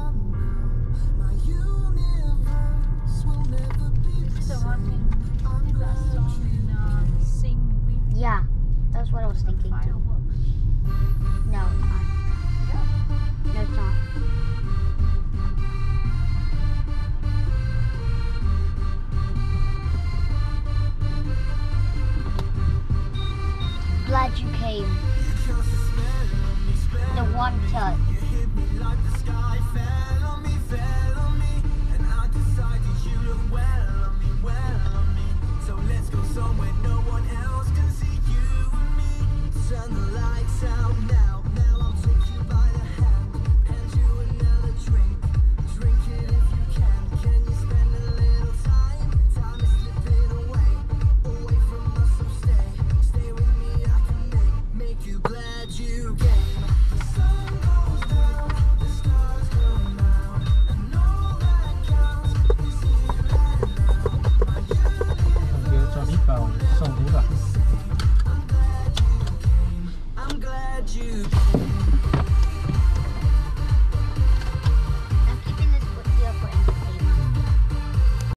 Yeah, that's what I was thinking too. No, it's not. No, it's not. Glad you came. The one touch. So let's go somewhere no one else can see you and me. Turn the lights out now. Now I'll take you by the hand. Hand you another drink. Drink it if you can. Can you spend a little time? Time is slipping away. Away from us, so stay. Stay with me, I can make you glad you came. The sun goes down, the stars come out, and all that counts is here and now. My universe. 找你搞送礼吧。 I'm glad you came.